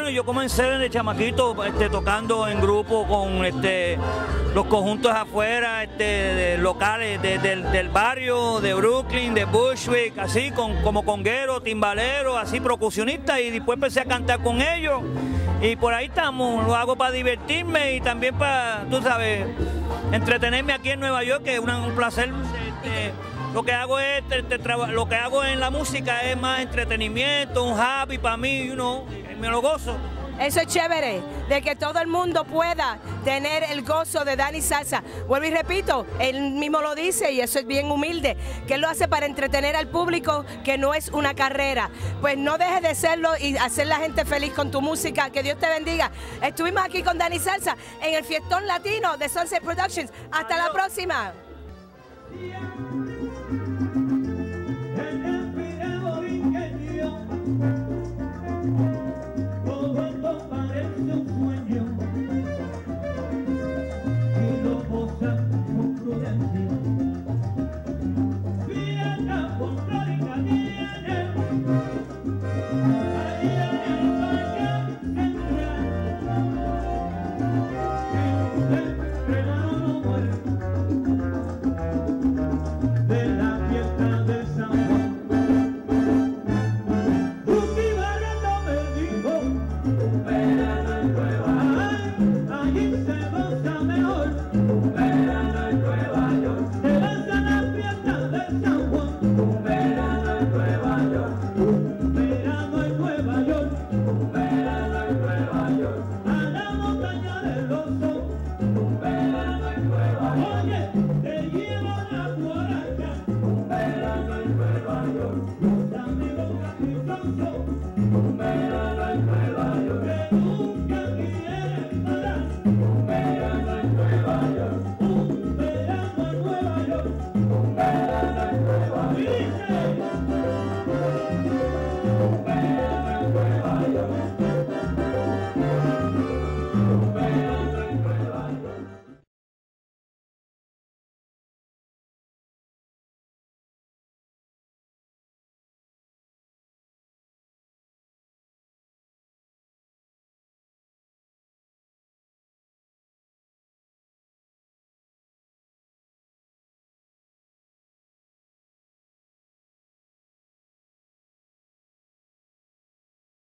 Bueno, yo comencé de chamaquito tocando en grupo con los conjuntos afuera, locales del barrio, de Brooklyn, de Bushwick, así como conguero, timbalero, así percusionista, y después empecé a cantar con ellos. Y por ahí estamos, lo hago para divertirme y también para, tú sabes, entretenerme aquí en Nueva York, que es un placer. Lo que hago es, lo que hago en la música es más entretenimiento, un hobby para mí, me lo gozo. Eso es chévere, de que todo el mundo pueda tener el gozo de DSalsa. Vuelvo y repito, él mismo lo dice y eso es bien humilde, que él lo hace para entretener al público, que no es una carrera. Pues no dejes de serlo y hacer la gente feliz con tu música. Que Dios te bendiga. Estuvimos aquí con DSalsa en el Fiestón Latino de Sunset Productions. Hasta la próxima.